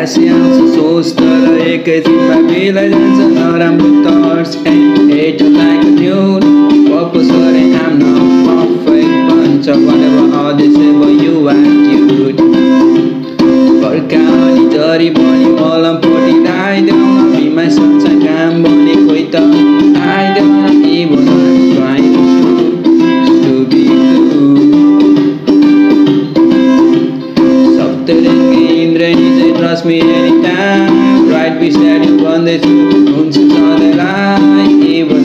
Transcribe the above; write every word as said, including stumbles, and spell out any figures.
हाँसी आउँछ सोच तर एकैछिनमा बिलाइ जान्छ नराम्रो thoughts and hate like tune propose गरे I'm not perfect bunch of whatever all they say but you are cute फर्काउने जरी पनि मलम पट्टि आइदेऊ न be my sunshine काम बने खोइ त आइदेऊ न even I'm trying to be good Trust me anytime, right beside you भन्दैछु हुन्छ सधैँलाई even